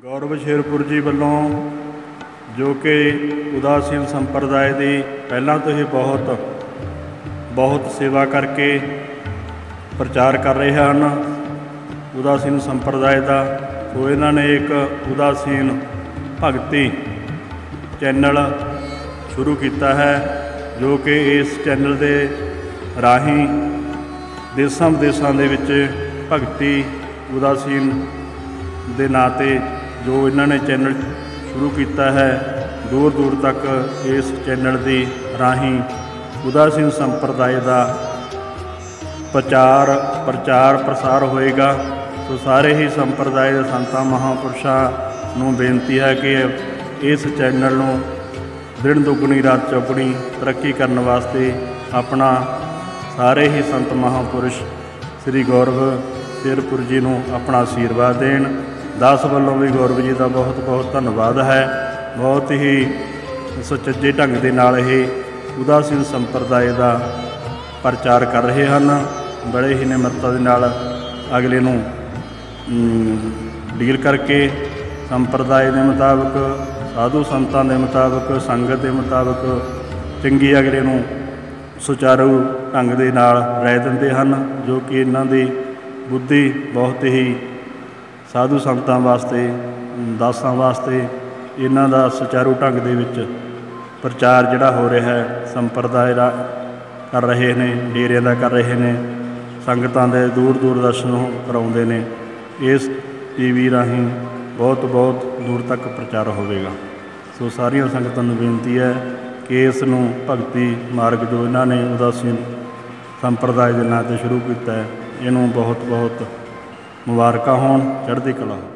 गौरव शेरपुर जी वालों जो कि उदासीन संप्रदाय की पहला तो ही बहुत सेवा करके प्रचार कर रहे हैं उदासीन संप्रदाय का। तो इन्होंने एक उदासीन भगती चैनल शुरू किया है जो कि इस चैनल के राही देशों विदेशों के भगती उदासीन के नाँ ते जो इन्होंने चैनल शुरू किया है, दूर दूर तक इस चैनल की राही उदासीन संप्रदाय का प्रचार प्रसार होएगा। तो सारे ही संप्रदाय के संतां महापुरुषों को बेनती है कि इस चैनल को दिन दुगनी रात चौगुनी तरक्की करने वास्ते अपना सारे ही संत महापुरुष श्री गौरव शेरपुर जी को अपना आशीर्वाद देन। दास वालों भी गौरव जी का बहुत बहुत धन्यवाद है। बहुत ही सुचੱਜੇ ढंग के नाल ही उदासीन संप्रदाय का प्रचार कर रहे हैं। बड़े ही निमरता के नाल अगले नूं डील करके संप्रदाय के मुताबिक साधु संतां के मुताबिक संगत के मुताबिक चंगी अगले नूं सुचारू ढंग के नाल राय दिंदे हैं, जो कि इन्हां दी बुद्धि बहुत ही साधु संतां वास्ते दासां वास्ते इन्हां दा सुचारू ढंग दे विच प्रचार जिहड़ा हो रहा है संप्रदाय दा कर रहे ने, डेरियां दा कर रहे ने, संगतां दे दूर दूर दर्शन कराउंदे ने। इस टीवी राही बहुत दूर तक प्रचार होवेगा। सो सारियां संगतां नूं बेनती है कि इस नूं भगती मार्ग जो इन्हां ने उदासीन संप्रदाय के नाँ से शुरू किया है, इनू बहुत मुबारकां होण, चढ़दी कला।